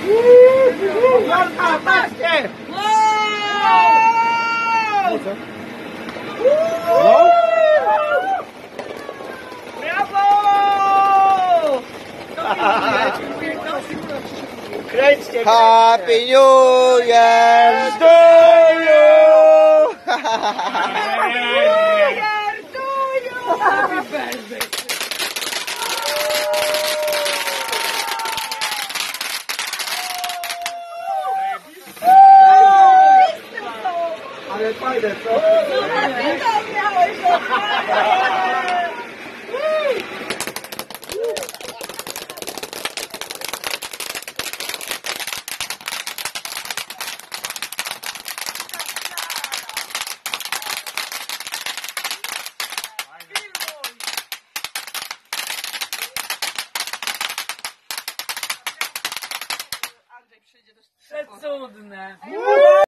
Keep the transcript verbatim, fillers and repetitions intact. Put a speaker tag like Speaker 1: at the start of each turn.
Speaker 1: Jorka, patrzcie! Brawo! Kręćcie,
Speaker 2: Happy New Year to you!
Speaker 1: Happy birthday! Ale fajne, co? Przecudne!